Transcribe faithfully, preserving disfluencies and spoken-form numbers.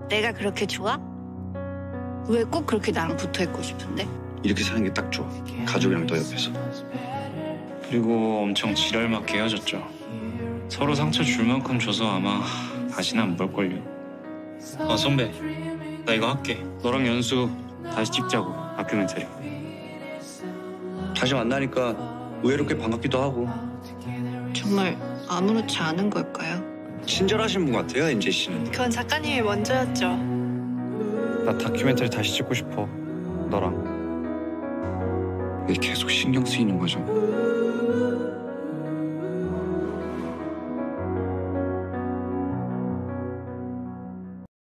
내가 그렇게 좋아? 왜 꼭 그렇게 나랑 붙어있고 싶은데? 이렇게 사는 게 딱 좋아. 가족이랑 너 옆에서. 그리고 엄청 지랄맞게 헤어졌죠. 서로 상처 줄 만큼 줘서 아마 다시는 안 볼걸요. 아 선배, 나 이거 할게. 너랑 연수 다시 찍자고, 다큐멘터리. 다시 만나니까 의외로 꽤 반갑기도 하고. 정말 아무렇지 않은 걸까요? 친절하신 분 같아요, 엔지 씨는. 그건 작가님이 먼저였죠. 나 다큐멘터리 다시 찍고 싶어, 너랑. 왜 계속 신경 쓰이는 거죠?